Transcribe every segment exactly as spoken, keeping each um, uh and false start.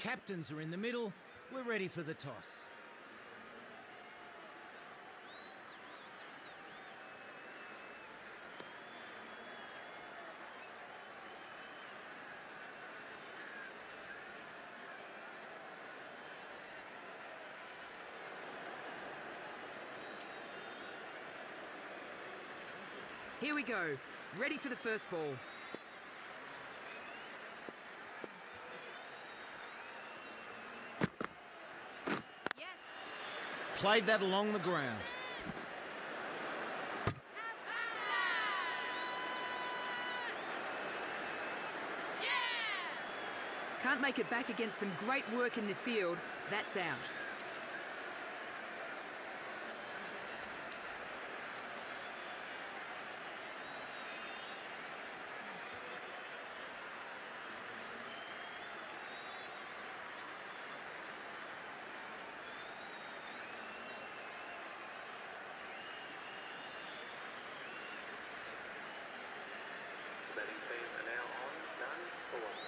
captains are in the middle. We're ready for the toss. Here we go. Ready for the first ball. Yes. Played that along the ground. Yes. Can't make it back against some great work in the field. That's out. Batting team are now on none for one.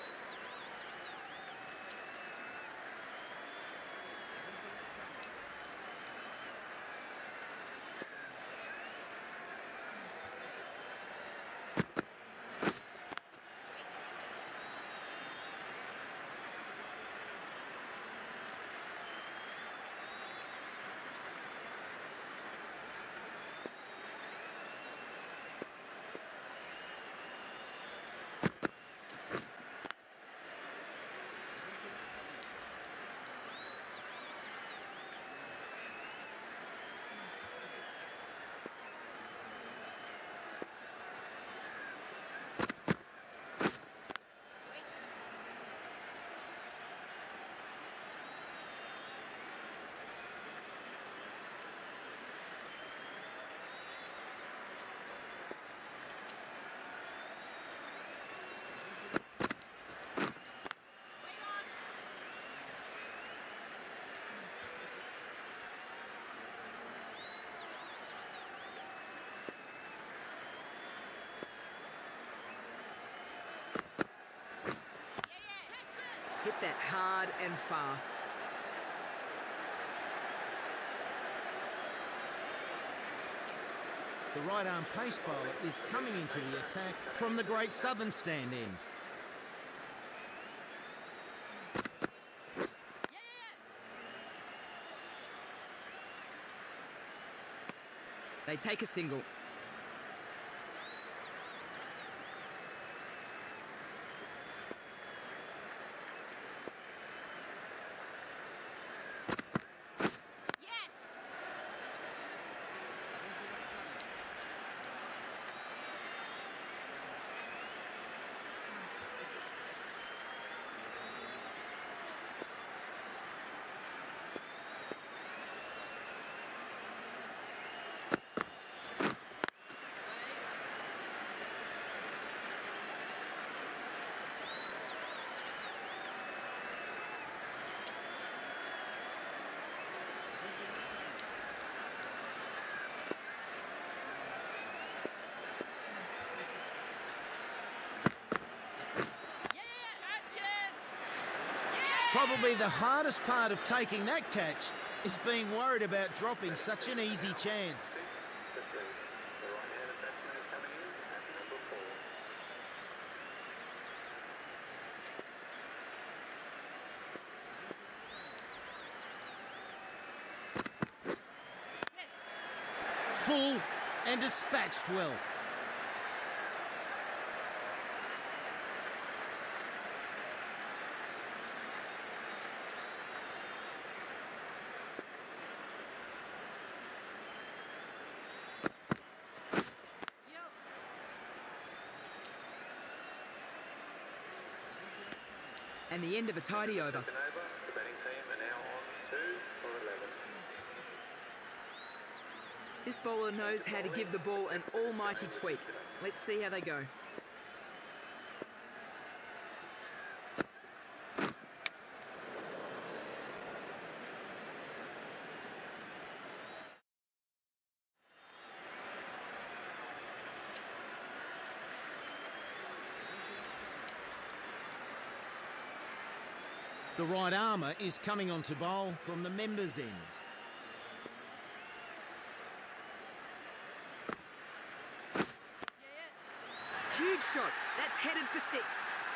Hit that hard and fast. The right arm pace bowler is coming into the attack from the Great Southern stand end. They take a single. Probably the hardest part of taking that catch is being worried about dropping such an easy chance. The three. The right-handed batsman is coming in at number four. Full and dispatched well. And the end of a tidy over. Second over. The batting team are now on two for eleven. This bowler knows how to give the ball an almighty tweak. Let's see how they go. The right armour is coming on to bowl from the members' end. Huge shot. That's headed for six.